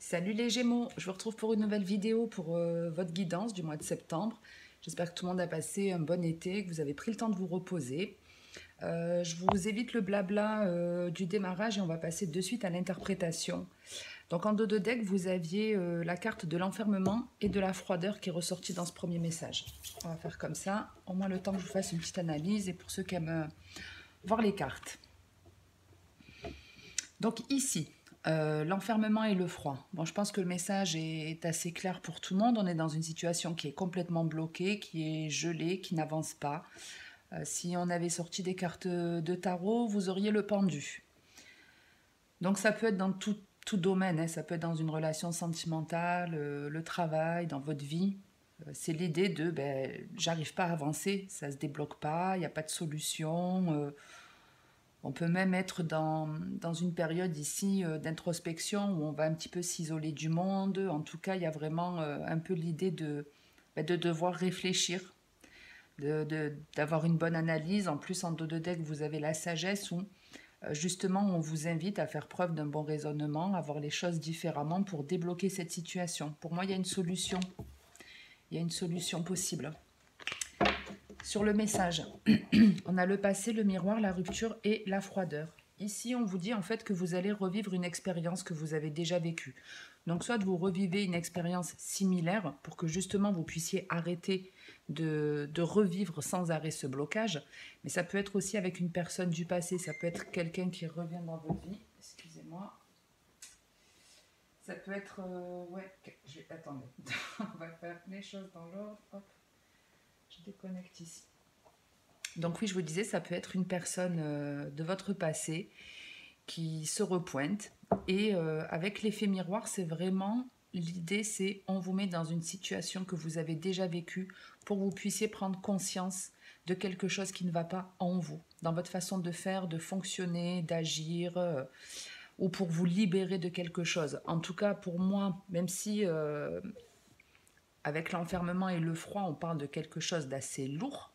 Salut les Gémeaux, je vous retrouve pour une nouvelle vidéo pour votre guidance du mois de septembre. J'espère que tout le monde a passé un bon été, que vous avez pris le temps de vous reposer. Je vous évite le blabla du démarrage et on va passer de suite à l'interprétation. Donc en dos de deck, vous aviez la carte de l'enfermement et de la froideur qui est ressortie dans ce premier message. On va faire comme ça, au moins le temps que je vous fasse une petite analyse et pour ceux qui aiment voir les cartes. Donc ici, l'enfermement et le froid. Bon, je pense que le message est assez clair pour tout le monde. On est dans une situation qui est complètement bloquée, qui est gelée, qui n'avance pas. Si on avait sorti des cartes de tarot, vous auriez le pendu. Donc ça peut être dans tout domaine, hein. Ça peut être dans une relation sentimentale, le travail, dans votre vie. C'est l'idée de j'arrive pas à avancer, ça se débloque pas, il n'y a pas de solution. On peut même être dans une période ici d'introspection où on va un petit peu s'isoler du monde. En tout cas, il y a vraiment un peu l'idée de devoir réfléchir, d'avoir une bonne analyse. En plus, en dos de deck, vous avez la sagesse où justement on vous invite à faire preuve d'un bon raisonnement, à voir les choses différemment pour débloquer cette situation. Pour moi, il y a une solution. Il y a une solution possible. Sur le message, on a le passé, le miroir, la rupture et la froideur. Ici, on vous dit en fait que vous allez revivre une expérience que vous avez déjà vécue. Donc, soit vous revivez une expérience similaire pour que justement vous puissiez arrêter de revivre sans arrêt ce blocage. Mais ça peut être aussi avec une personne du passé. Ça peut être quelqu'un qui revient dans votre vie. Excusez-moi. Ça peut être... attendez. On va faire les choses dans l'ordre. Hop. Je déconnecte ici. Donc oui, je vous disais, ça peut être une personne de votre passé qui se repointe. Et avec l'effet miroir, c'est vraiment... L'idée, c'est on vous met dans une situation que vous avez déjà vécue pour que vous puissiez prendre conscience de quelque chose qui ne va pas en vous, dans votre façon de faire, de fonctionner, d'agir, ou pour vous libérer de quelque chose. En tout cas, pour moi, même si avec l'enfermement et le froid, on parle de quelque chose d'assez lourd,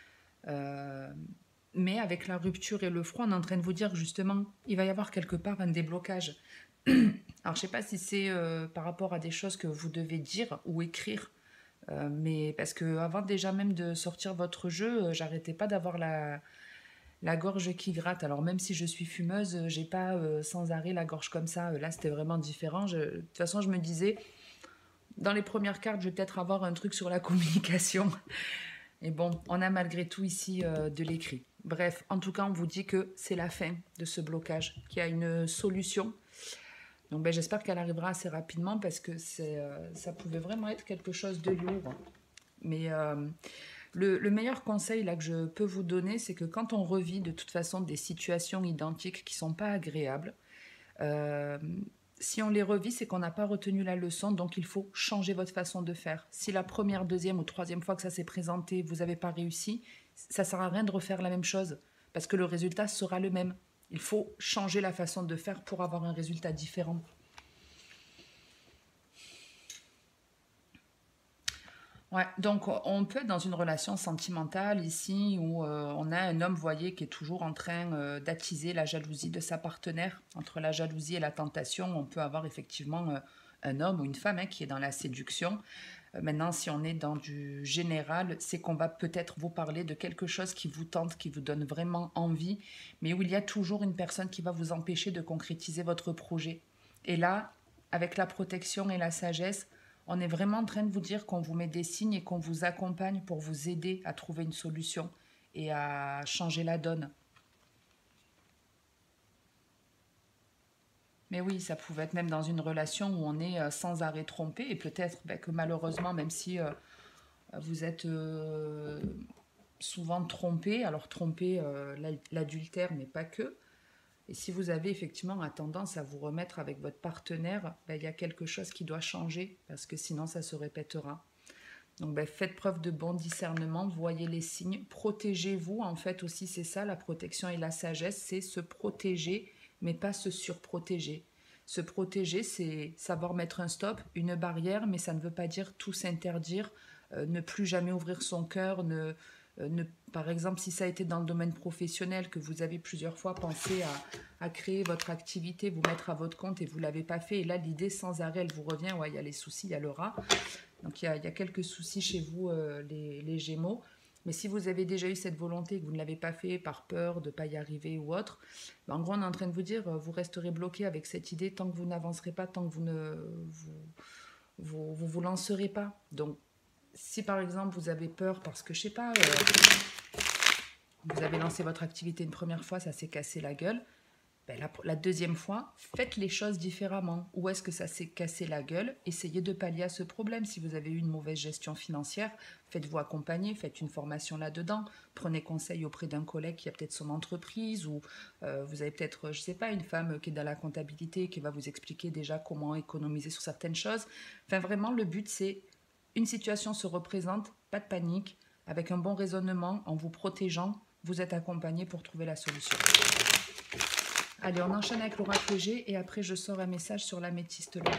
mais avec la rupture et le froid, on est en train de vous dire justement, il va y avoir quelque part un déblocage. Alors, je ne sais pas si c'est par rapport à des choses que vous devez dire ou écrire, mais parce que avant déjà même de sortir votre jeu, j'arrêtais pas d'avoir la gorge qui gratte. Alors même si je suis fumeuse, j'ai pas sans arrêt la gorge comme ça. Là, c'était vraiment différent. De toute façon, je me disais, dans les premières cartes, je vais peut-être avoir un truc sur la communication. Et bon, on a malgré tout ici de l'écrit. Bref, en tout cas, on vous dit que c'est la fin de ce blocage, qu'il y a une solution. Donc j'espère qu'elle arrivera assez rapidement parce que ça pouvait vraiment être quelque chose de lourd. Mais le meilleur conseil là, que je peux vous donner, c'est que quand on revit de toute façon des situations identiques qui ne sont pas agréables, si on les revit, c'est qu'on n'a pas retenu la leçon, donc il faut changer votre façon de faire. Si la première, deuxième ou troisième fois que ça s'est présenté, vous n'avez pas réussi, ça ne sert à rien de refaire la même chose, parce que le résultat sera le même. Il faut changer la façon de faire pour avoir un résultat différent. Ouais, donc on peut être dans une relation sentimentale ici où on a un homme, voyez, qui est toujours en train d'attiser la jalousie de sa partenaire. Entre la jalousie et la tentation, on peut avoir effectivement un homme ou une femme qui est dans la séduction. Maintenant, si on est dans du général, c'est qu'on va peut-être vous parler de quelque chose qui vous tente, qui vous donne vraiment envie, mais où il y a toujours une personne qui va vous empêcher de concrétiser votre projet. Et là, avec la protection et la sagesse, on est vraiment en train de vous dire qu'on vous met des signes et qu'on vous accompagne pour vous aider à trouver une solution et à changer la donne. Mais oui, ça pouvait être même dans une relation où on est sans arrêt trompé et peut-être que malheureusement, même si vous êtes souvent trompé, alors trompé l'adultère, mais pas que. Et si vous avez effectivement tendance à vous remettre avec votre partenaire, il y a quelque chose qui doit changer parce que sinon ça se répétera. Donc faites preuve de bon discernement, voyez les signes, protégez-vous. En fait aussi c'est ça, la protection et la sagesse, c'est se protéger mais pas se surprotéger. Se protéger, c'est savoir mettre un stop, une barrière, mais ça ne veut pas dire tout s'interdire, ne plus jamais ouvrir son cœur, Par exemple, si ça a été dans le domaine professionnel, que vous avez plusieurs fois pensé à créer votre activité, vous mettre à votre compte et vous ne l'avez pas fait, et là, l'idée sans arrêt, elle vous revient, ouais, il y a les soucis, il y a le rat. Donc, il y a quelques soucis chez vous, les Gémeaux. Mais si vous avez déjà eu cette volonté et que vous ne l'avez pas fait par peur de ne pas y arriver ou autre, ben en gros, on est en train de vous dire, vous resterez bloqué avec cette idée tant que vous n'avancerez pas, tant que vous lancerez pas. Donc, si par exemple vous avez peur parce que, je sais pas, vous avez lancé votre activité une première fois, ça s'est cassé la gueule, ben la deuxième fois, faites les choses différemment. Où est-ce que ça s'est cassé la gueule? Essayez de pallier à ce problème. Si vous avez eu une mauvaise gestion financière, faites-vous accompagner, faites une formation là-dedans, prenez conseil auprès d'un collègue qui a peut-être son entreprise, ou vous avez peut-être, je sais pas, une femme qui est dans la comptabilité qui va vous expliquer déjà comment économiser sur certaines choses. Enfin, vraiment, le but, c'est une situation se représente, pas de panique, avec un bon raisonnement, en vous protégeant, vous êtes accompagné pour trouver la solution. Allez, on enchaîne avec l'oracle G et après je sors un message sur l'améthyste là.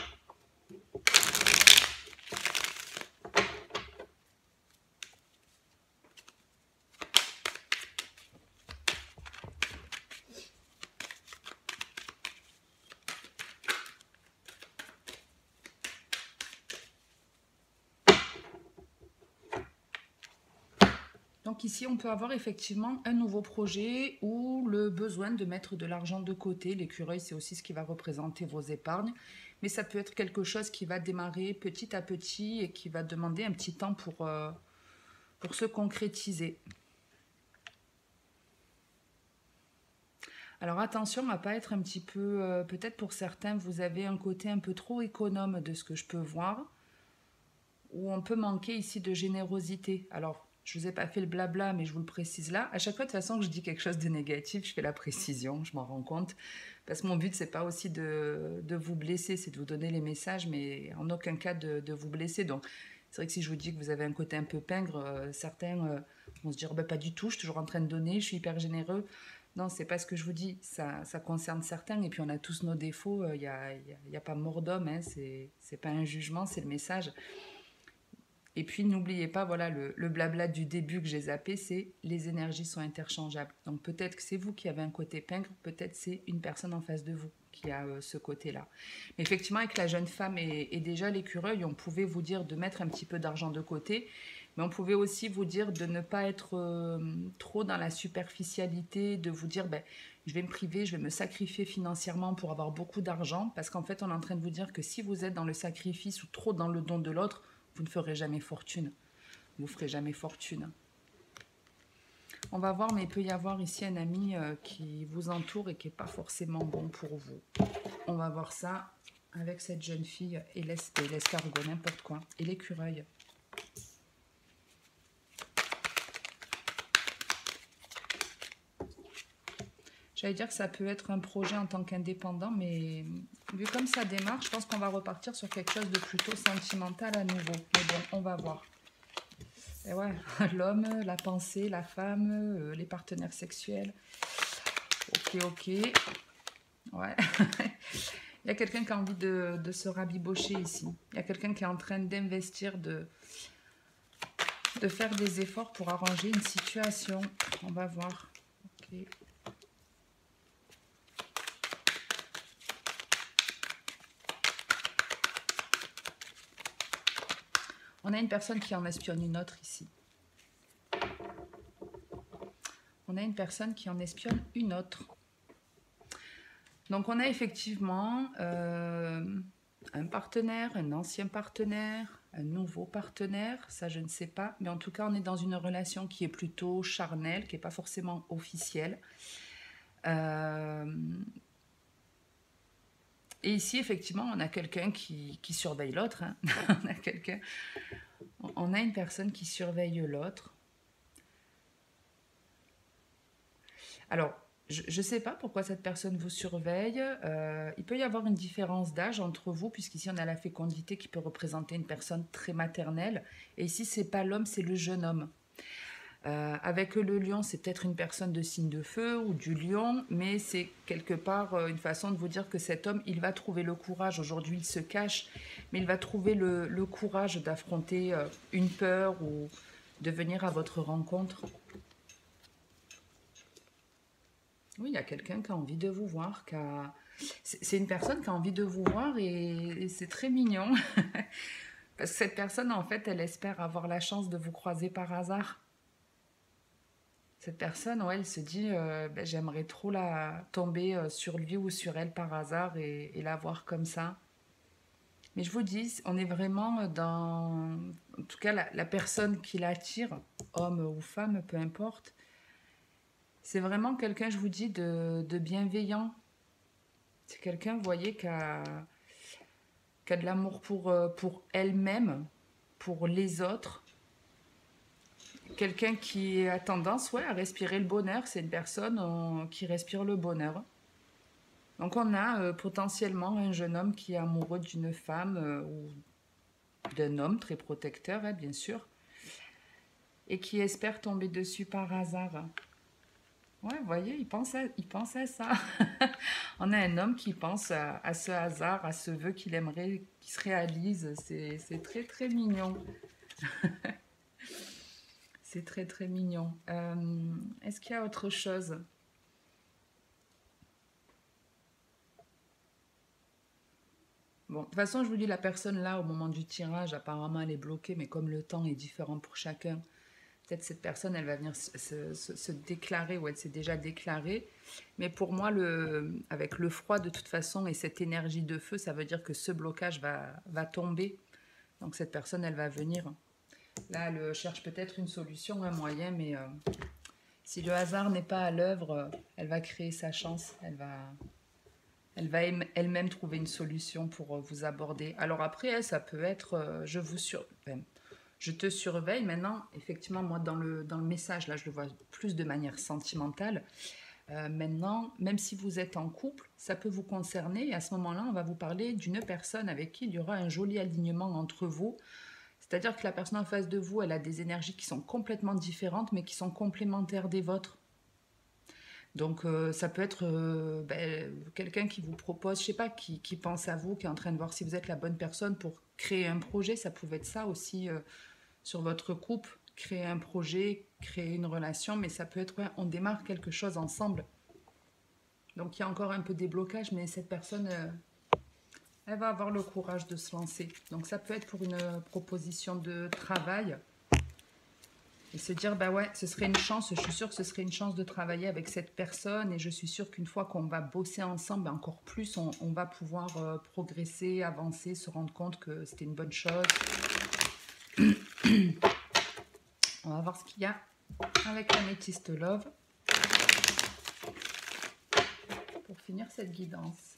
Donc ici, on peut avoir effectivement un nouveau projet ou le besoin de mettre de l'argent de côté. L'écureuil, c'est aussi ce qui va représenter vos épargnes. Mais ça peut être quelque chose qui va démarrer petit à petit et qui va demander un petit temps pour se concrétiser. Alors attention à ne pas être un petit peu... peut-être pour certains, vous avez un côté un peu trop économe de ce que je peux voir. Où on peut manquer ici de générosité. Alors, je ne vous ai pas fait le blabla, mais je vous le précise là. À chaque fois, de toute façon, que je dis quelque chose de négatif, je fais la précision, je m'en rends compte. Parce que mon but, c'est pas aussi de vous blesser, c'est de vous donner les messages, mais en aucun cas de vous blesser. Donc, c'est vrai que si je vous dis que vous avez un côté un peu pingre, certains vont se dire, bah, pas du tout, je suis toujours en train de donner, je suis hyper généreux. Non, c'est pas ce que je vous dis. Ça concerne certains, et puis on a tous nos défauts. Il n'y a pas mort d'homme, hein, c'est pas un jugement, c'est le message. Et puis n'oubliez pas, voilà, le blabla du début que j'ai zappé, c'est les énergies sont interchangeables. Donc peut-être que c'est vous qui avez un côté pingre, peut-être c'est une personne en face de vous qui a ce côté-là. Mais effectivement, avec la jeune femme et déjà l'écureuil, on pouvait vous dire de mettre un petit peu d'argent de côté, mais on pouvait aussi vous dire de ne pas être trop dans la superficialité, de vous dire, ben, je vais me priver, je vais me sacrifier financièrement pour avoir beaucoup d'argent, parce qu'en fait, on est en train de vous dire que si vous êtes dans le sacrifice ou trop dans le don de l'autre, vous ne ferez jamais fortune. Vous ne ferez jamais fortune. On va voir, mais il peut y avoir ici un ami qui vous entoure et qui n'est pas forcément bon pour vous. On va voir ça avec cette jeune fille et l'escargot, n'importe quoi. Et l'écureuil. J'allais dire que ça peut être un projet en tant qu'indépendant, mais vu comme ça démarre, je pense qu'on va repartir sur quelque chose de plutôt sentimental à nouveau. Mais bon, on va voir. Et ouais, l'homme, la pensée, la femme, les partenaires sexuels. Ok. Ouais. Il y a quelqu'un qui a envie de se rabibocher ici. Il y a quelqu'un qui est en train d'investir, de faire des efforts pour arranger une situation. On va voir. Ok. On a une personne qui en espionne une autre ici. On a une personne qui en espionne une autre. Donc on a effectivement un partenaire, un ancien partenaire, un nouveau partenaire, ça je ne sais pas, mais en tout cas on est dans une relation qui est plutôt charnelle, qui n'est pas forcément officielle. Et ici, effectivement, on a quelqu'un qui surveille l'autre. Hein. On a une personne qui surveille l'autre. Alors, je ne sais pas pourquoi cette personne vous surveille. Il peut y avoir une différence d'âge entre vous, puisqu'ici, on a la fécondité qui peut représenter une personne très maternelle. Et ici, ce n'est pas l'homme, c'est le jeune homme. Avec le lion, c'est peut-être une personne de signe de feu ou du lion, mais c'est quelque part une façon de vous dire que cet homme, il va trouver le courage. Aujourd'hui, il se cache, mais il va trouver le courage d'affronter une peur ou de venir à votre rencontre. Oui, il y a quelqu'un qui a envie de vous voir, c'est une personne qui a envie de vous voir et c'est très mignon. Parce que cette personne, en fait, elle espère avoir la chance de vous croiser par hasard. Cette personne, ouais, elle se dit, ben, j'aimerais trop tomber sur lui ou sur elle par hasard et la voir comme ça. Mais je vous dis, on est vraiment dans... En tout cas, la personne qui l'attire, homme ou femme, peu importe, c'est vraiment quelqu'un, je vous dis, de bienveillant. C'est quelqu'un, vous voyez, qui a de l'amour pour elle-même, pour les autres. Quelqu'un qui a tendance, ouais, à respirer le bonheur. C'est une personne qui respire le bonheur. Donc on a potentiellement un jeune homme qui est amoureux d'une femme ou d'un homme très protecteur, hein, bien sûr, et qui espère tomber dessus par hasard. Ouais, vous voyez, il pense à ça. On a un homme qui pense à ce hasard, à ce vœu qu'il aimerait qu'il se réalise. C'est très très mignon. C'est très très mignon. Est-ce qu'il y a autre chose? Bon, de toute façon, je vous dis, la personne là, au moment du tirage, apparemment, elle est bloquée, mais comme le temps est différent pour chacun, peut-être cette personne, elle va venir se déclarer, ou elle s'est déjà déclarée. Mais pour moi, avec le froid, de toute façon, et cette énergie de feu, ça veut dire que ce blocage va tomber. Donc cette personne, elle va venir. Là, elle cherche peut-être une solution, un moyen, mais si le hasard n'est pas à l'œuvre, elle va créer sa chance. Elle va elle-même trouver une solution pour vous aborder. Alors après, ça peut être je te surveille. Maintenant, effectivement, moi, dans le message, là, je le vois plus de manière sentimentale. Maintenant, même si vous êtes en couple, ça peut vous concerner. Et à ce moment-là, on va vous parler d'une personne avec qui il y aura un joli alignement entre vous. C'est-à-dire que la personne en face de vous, elle a des énergies qui sont complètement différentes, mais qui sont complémentaires des vôtres. Donc ça peut être quelqu'un qui vous propose, je sais pas, qui pense à vous, qui est en train de voir si vous êtes la bonne personne pour créer un projet. Ça pouvait être ça aussi sur votre couple, créer un projet, créer une relation, mais ça peut être, ouais, on démarre quelque chose ensemble. Donc il y a encore un peu des blocages, mais cette personne, elle va avoir le courage de se lancer. Donc ça peut être pour une proposition de travail. Et se dire, bah ouais, ce serait une chance, je suis sûre que ce serait une chance de travailler avec cette personne et je suis sûre qu'une fois qu'on va bosser ensemble, encore plus, on va pouvoir progresser, avancer, se rendre compte que c'était une bonne chose. On va voir ce qu'il y a avec l'Améthyste Love pour finir cette guidance.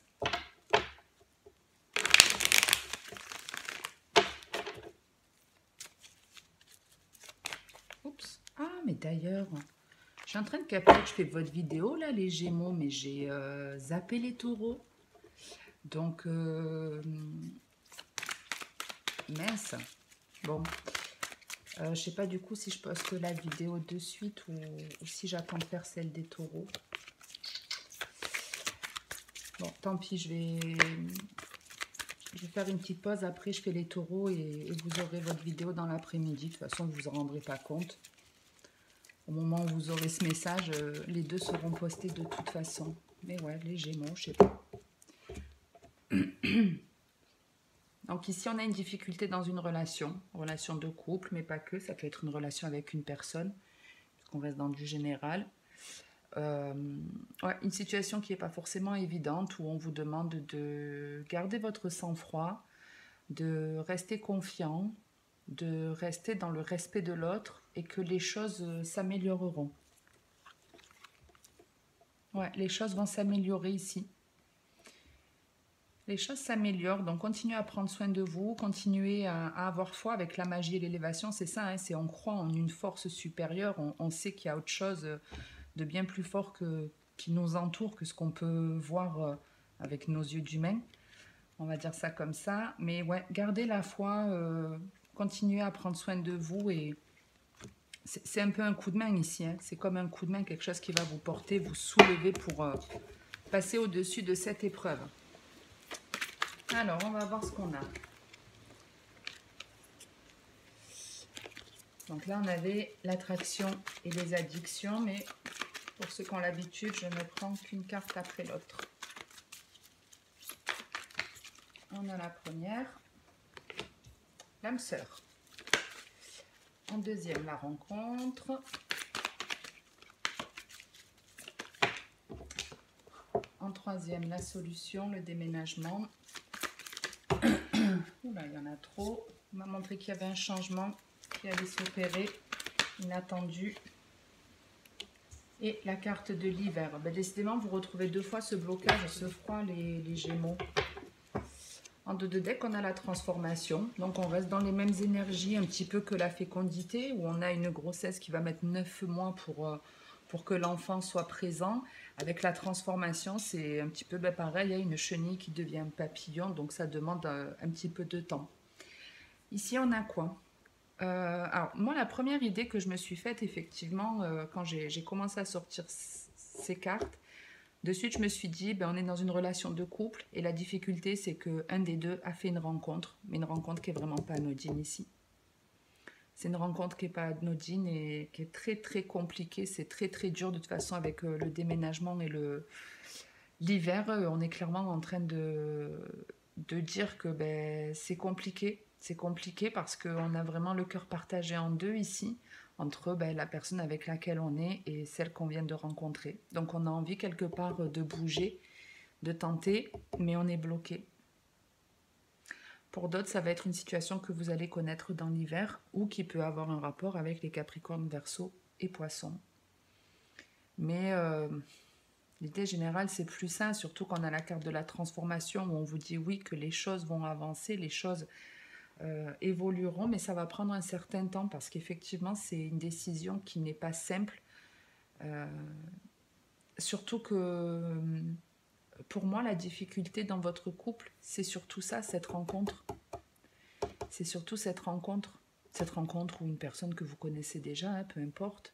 Oups. Ah, mais d'ailleurs, je suis en train de capter que je fais votre vidéo, là, les Gémeaux, mais j'ai zappé les Taureaux. Donc, mince. Bon, je sais pas du coup si je poste la vidéo de suite ou si j'attends de faire celle des Taureaux. Bon, tant pis, je vais faire une petite pause. Après, je fais les Taureaux et vous aurez votre vidéo dans l'après-midi. De toute façon, vous en rendrez pas compte. Au moment où vous aurez ce message, les deux seront postés de toute façon. Mais ouais, les Gémeaux, je sais pas. Donc ici, on a une difficulté dans une relation de couple, mais pas que. Ça peut être une relation avec une personne, puisqu'on reste dans du général. Ouais, une situation qui n'est pas forcément évidente, où on vous demande de garder votre sang-froid, de rester confiant, de rester dans le respect de l'autre et que les choses s'amélioreront. Ouais, les choses vont s'améliorer ici. Les choses s'améliorent, donc continuez à prendre soin de vous, continuez à avoir foi avec la magie et l'élévation, c'est ça, hein, c'est on croit en une force supérieure, on sait qu'il y a autre chose de bien plus fort qui nous entoure que ce qu'on peut voir avec nos yeux d'humain, on va dire ça comme ça, mais ouais, gardez la foi, continuez à prendre soin de vous et c'est un peu un coup de main ici, hein, c'est comme un coup de main, quelque chose qui va vous porter, vous soulever pour passer au-dessus de cette épreuve. Alors, on va voir ce qu'on a. Donc là, on avait l'attraction et les addictions, mais pour ceux qui ont l'habitude, je ne prends qu'une carte après l'autre. On a la première, l'âme sœur. En deuxième, la rencontre. En troisième, la solution, le déménagement. Oula, il y en a trop. On m'a montré qu'il y avait un changement qui allait s'opérer, inattendu. Et la carte de l'hiver. Ben, décidément, vous retrouvez deux fois ce blocage, ce froid, les Gémeaux. En dos de deck, on a la transformation. Donc, on reste dans les mêmes énergies, un petit peu que la fécondité, où on a une grossesse qui va mettre 9 mois pour que l'enfant soit présent. Avec la transformation, c'est un petit peu pareil. Il y a une chenille qui devient un papillon, donc ça demande un petit peu de temps. Ici, on a quoi? Alors, moi, la première idée que je me suis faite, effectivement, quand j'ai commencé à sortir ces cartes, de suite, je me suis dit, on est dans une relation de couple et la difficulté, c'est qu'un des deux a fait une rencontre, mais une rencontre qui est vraiment pas anodine ici. C'est une rencontre qui n'est pas anodine et qui est très très compliquée. C'est très très dur de toute façon avec le déménagement et l'hiver. On est clairement en train de dire que c'est compliqué. C'est compliqué parce qu'on a vraiment le cœur partagé en deux ici, entre la personne avec laquelle on est et celle qu'on vient de rencontrer. Donc on a envie quelque part de bouger, de tenter, mais on est bloqué. Pour d'autres, ça va être une situation que vous allez connaître dans l'hiver ou qui peut avoir un rapport avec les Capricornes, Verseaux et Poissons. Mais l'idée générale, c'est plus ça, surtout quand on a la carte de la transformation où on vous dit oui, que les choses vont avancer, les choses évolueront, mais ça va prendre un certain temps parce qu'effectivement, c'est une décision qui n'est pas simple. Surtout que pour moi, la difficulté dans votre couple, c'est surtout ça, cette rencontre. C'est surtout cette rencontre. Cette rencontre ou une personne que vous connaissez déjà, hein, peu importe.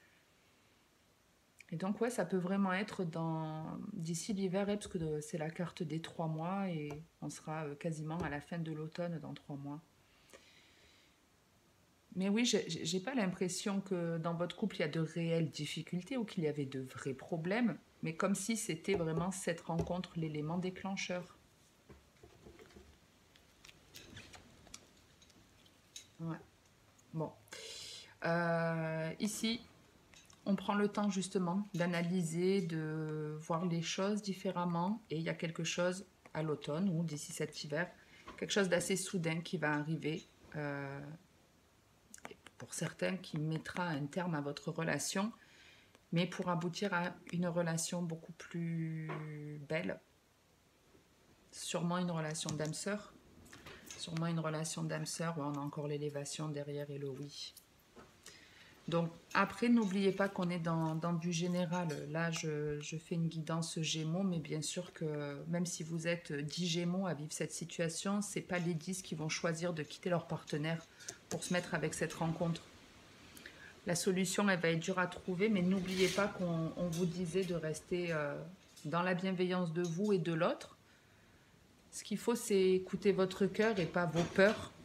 Et donc, ouais, ça peut vraiment être d'ici l'hiver, parce que c'est la carte des 3 mois et on sera quasiment à la fin de l'automne dans 3 mois. Mais oui, j'ai pas l'impression que dans votre couple, il y a de réelles difficultés ou qu'il y avait de vrais problèmes, mais comme si c'était vraiment cette rencontre l'élément déclencheur. Ouais. Bon. Ici, on prend le temps justement d'analyser, de voir les choses différemment. Et il y a quelque chose à l'automne ou d'ici cet hiver, quelque chose d'assez soudain qui va arriver. Pour certains, qui mettra un terme à votre relation, mais pour aboutir à une relation beaucoup plus belle. Sûrement une relation d'âme sœur. Sûrement une relation d'âme sœur où on a encore l'élévation derrière et le oui. Donc après, n'oubliez pas qu'on est dans du général. Là, je fais une guidance Gémeaux, mais bien sûr que même si vous êtes 10 Gémeaux à vivre cette situation, ce n'est pas les 10 qui vont choisir de quitter leur partenaire pour se mettre avec cette rencontre. La solution, elle va être dure à trouver, mais n'oubliez pas qu'on vous disait de rester dans la bienveillance de vous et de l'autre. Ce qu'il faut, c'est écouter votre cœur et pas vos peurs.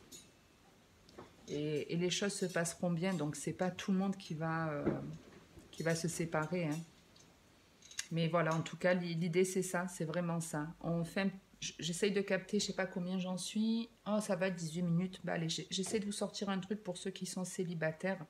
Et les choses se passeront bien. Donc, c'est pas tout le monde qui va se séparer. Hein. Mais voilà, en tout cas, l'idée, c'est ça. C'est vraiment ça. J'essaye de capter, je sais pas combien j'en suis. Oh, ça va, 18 minutes. Bah, allez, j'essaie de vous sortir un truc pour ceux qui sont célibataires.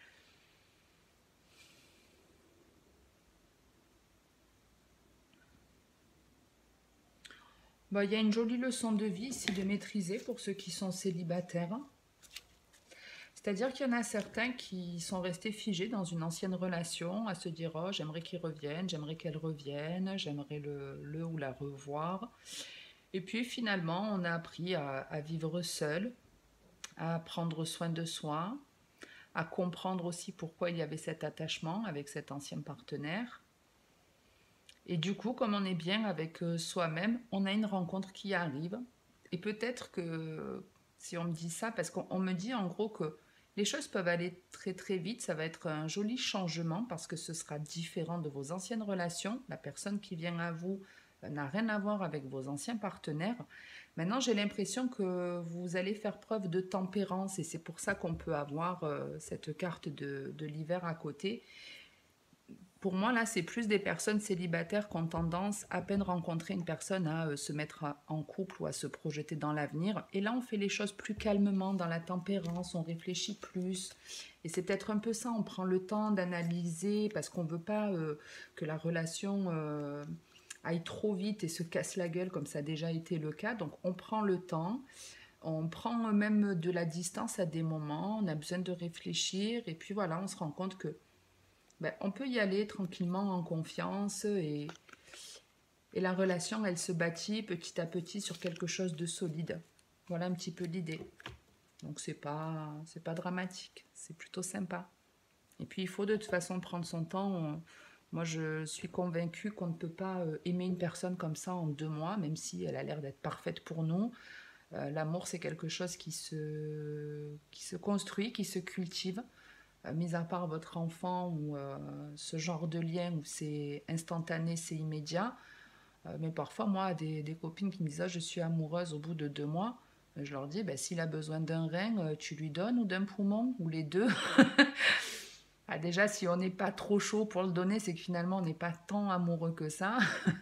Bah, y a une jolie leçon de vie ici de maîtriser pour ceux qui sont célibataires. C'est-à-dire qu'il y en a certains qui sont restés figés dans une ancienne relation, à se dire « Oh, j'aimerais qu'il revienne, j'aimerais qu'elle revienne, j'aimerais le ou la revoir. » Et puis finalement, on a appris à vivre seul, à prendre soin de soi, à comprendre aussi pourquoi il y avait cet attachement avec cet ancien partenaire. Et du coup, comme on est bien avec soi-même, on a une rencontre qui arrive. Et peut-être que, si on me dit ça, parce qu'on me dit en gros que les choses peuvent aller très très vite, ça va être un joli changement parce que ce sera différent de vos anciennes relations. La personne qui vient à vous n'a rien à voir avec vos anciens partenaires. Maintenant, j'ai l'impression que vous allez faire preuve de tempérance et c'est pour ça qu'on peut avoir cette carte de l'hiver à côté. Pour moi, là, c'est plus des personnes célibataires qui ont tendance, à peine rencontrer une personne, à se mettre en couple ou à se projeter dans l'avenir. Et là, on fait les choses plus calmement, dans la tempérance, on réfléchit plus. Et c'est peut-être un peu ça, on prend le temps d'analyser parce qu'on ne veut pas que la relation aille trop vite et se casse la gueule comme ça a déjà été le cas. Donc, on prend le temps. On prend même de la distance à des moments, on a besoin de réfléchir et puis voilà, on se rend compte que on peut y aller tranquillement en confiance et la relation, elle se bâtit petit à petit sur quelque chose de solide. Voilà un petit peu l'idée. Donc c'est pas dramatique, c'est plutôt sympa. Et puis il faut de toute façon prendre son temps. Moi je suis convaincue qu'on ne peut pas aimer une personne comme ça en 2 mois, même si elle a l'air d'être parfaite pour nous. L'amour c'est quelque chose qui se construit, qui se cultive. Mis à part votre enfant ou ce genre de lien où c'est instantané, c'est immédiat. Mais parfois, moi, des copines qui me disent ah, je suis amoureuse au bout de 2 mois, je leur dis s'il a besoin d'un rein, tu lui donnes ou d'un poumon ou les deux. Ah, déjà, si on n'est pas trop chaud pour le donner, c'est que finalement, on n'est pas tant amoureux que ça.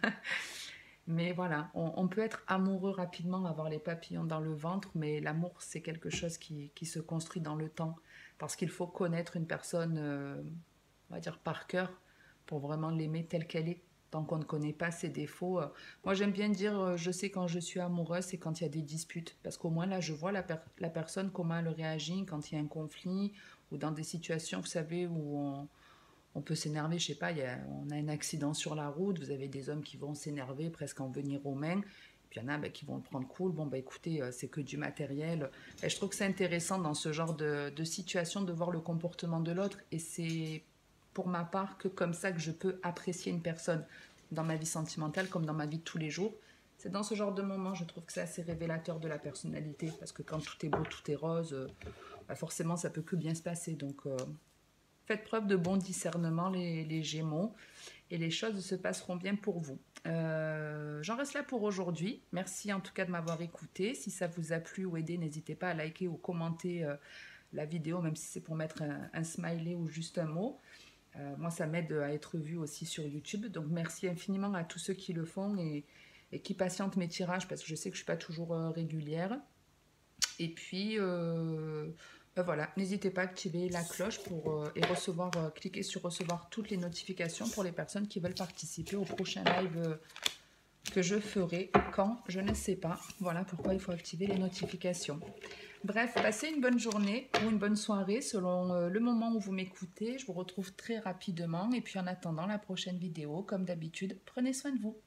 Mais voilà, on peut être amoureux rapidement, avoir les papillons dans le ventre, mais l'amour, c'est quelque chose qui se construit dans le temps. Parce qu'il faut connaître une personne, on va dire, par cœur, pour vraiment l'aimer telle qu'elle est. Tant qu'on ne connaît pas ses défauts. Moi, j'aime bien dire, je sais quand je suis amoureuse, c'est quand il y a des disputes. Parce qu'au moins, là, je vois la personne, comment elle réagit quand il y a un conflit, ou dans des situations, vous savez, où on peut s'énerver, je sais pas, on a un accident sur la route, vous avez des hommes qui vont s'énerver, presque en venir aux mains, puis il y en a qui vont le prendre cool, bon écoutez, c'est que du matériel. Et je trouve que c'est intéressant dans ce genre de situation de voir le comportement de l'autre, et c'est pour ma part que comme ça que je peux apprécier une personne dans ma vie sentimentale comme dans ma vie de tous les jours. C'est dans ce genre de moment, je trouve que c'est assez révélateur de la personnalité, parce que quand tout est beau, tout est rose, forcément ça peut que bien se passer, donc... Faites preuve de bon discernement, les Gémeaux, et les choses se passeront bien pour vous. J'en reste là pour aujourd'hui. Merci en tout cas de m'avoir écouté. Si ça vous a plu ou aidé, n'hésitez pas à liker ou commenter la vidéo, même si c'est pour mettre un smiley ou juste un mot. Moi, ça m'aide à être vue aussi sur YouTube. Donc, merci infiniment à tous ceux qui le font et qui patientent mes tirages, parce que je sais que je ne suis pas toujours régulière. Et puis, voilà, n'hésitez pas à activer la cloche et cliquer sur recevoir toutes les notifications pour les personnes qui veulent participer au prochain live que je ferai quand, je ne sais pas. Voilà pourquoi il faut activer les notifications. Bref, passez une bonne journée ou une bonne soirée selon le moment où vous m'écoutez. Je vous retrouve très rapidement et puis en attendant la prochaine vidéo, comme d'habitude, prenez soin de vous.